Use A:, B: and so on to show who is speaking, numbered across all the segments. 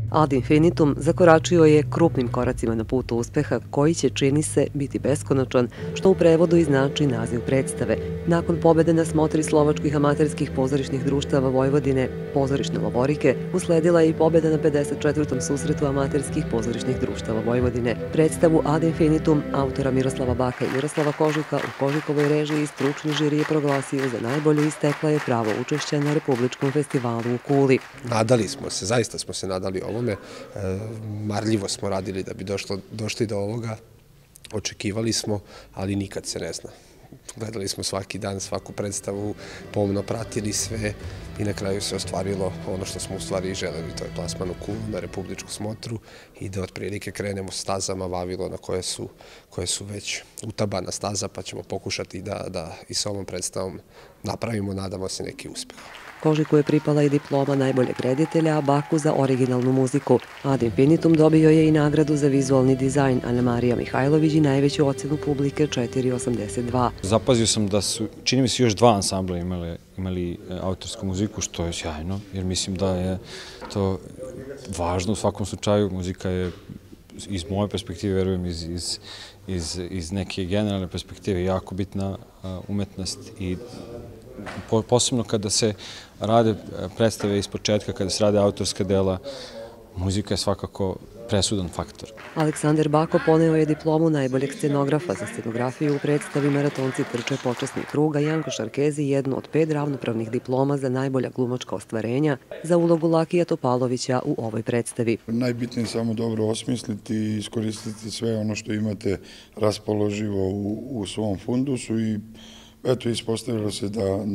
A: Ad infinitum zakoračio je krupnim koracima na putu uspeha koji će, čini se, biti beskonačan, što u prevodu i znači naziv predstave. Nakon pobede na smotri slovačkih amaterskih pozorišnih društava Vojvodine, pozorišne Lovorike, usledila je i pobeda na 54. susretu amaterskih pozorišnih društava Vojvodine. Predstavu Ad infinitum autora Miroslava Baka i Miroslava Kožuka u Kožukovoj režiji stručni žiri je proglasio za najbolju i stekla je pravo učešća na Republičkom festivalu u Kuli.
B: Nadali smo se, zaista smo se nadali ovome, marljivo smo radili da bi došli do ovoga, očekivali smo, ali nikad se ne zna. Gledali smo svaki dan, svaku predstavu, pomno pratili sve i na kraju se ostvarilo ono što smo u stvari i želeli, to je plasman u Kulu na Republičku smotru i da otprilike krenemo stazama Vavilona koje su već utabana staza, pa ćemo pokušati da i sa ovom predstavom napravimo, nadamo se, neki uspeh.
A: Kožiku je pripala i diploma najboljeg reditelja, a Baku za originalnu muziku. Ad infinitum dobio je i nagradu za vizualni dizajn Ana Marija Mihajlović i najveću ocenu publike 4,82.
C: Zapazio sam da su, čini mi se, još dva ansambla imali autorsku muziku, što je sjajno, jer mislim da je to važno u svakom slučaju. Muzika je, iz moje perspektive, verujem, iz neke generalne perspektive, jako bitna umetnost i posebno kada se rade predstave iz početka, kada se rade autorska dela, muzika je svakako presudan faktor.
A: Aleksandar Bako poneo je diplomu najboljeg scenografa za scenografiju u predstavi Maratonci trče počasni krug, a Janko Šarkezi jednu od 5 ravnopravnih diploma za najbolja glumačka ostvarenja za ulogu Lakija Topalovića u ovoj predstavi.
D: Najbitnije je samo dobro osmisliti i iskoristiti sve ono što imate raspoloživo u svom fundusu i eto, ispostavilo se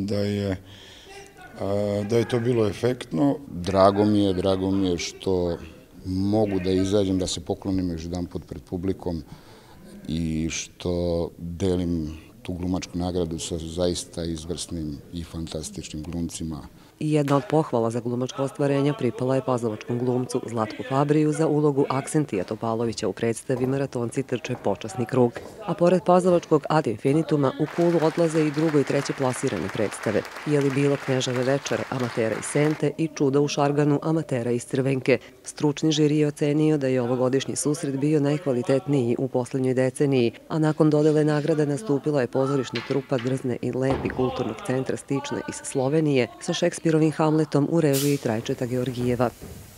D: da je to bilo efektno.
E: Drago mi je što mogu da izađem, da se poklonim još jedan put pred publikom i što delim tu glumačku nagradu sa zaista izvrsnim i fantastičnim glumcima.
A: I jedna od pohvala za glumačko ostvarenja pripala je pazovačkom glumcu Zlatku Fabriju za ulogu Aksentija Topalovića u predstavi Maratonci trče počasni krug. A pored pazovačkog Ad infinituma u Kulu odlaze i drugo i treće plasirane predstave. Je li bilo Knežave večere amatera iz Sente i Čuda u Šarganu amatera iz Crvenke. Stručni žiri je ocenio da je ovogodišnji susret bio najkvalitetniji u poslednjoj deceniji, a nakon dodele nagrada nastupila je pozorišna trupa Drzne i Lepi kulturnog centra Stične iz Slovenije sa Šekspirovim Hamletom u režiji Trajčeta Georgijeva.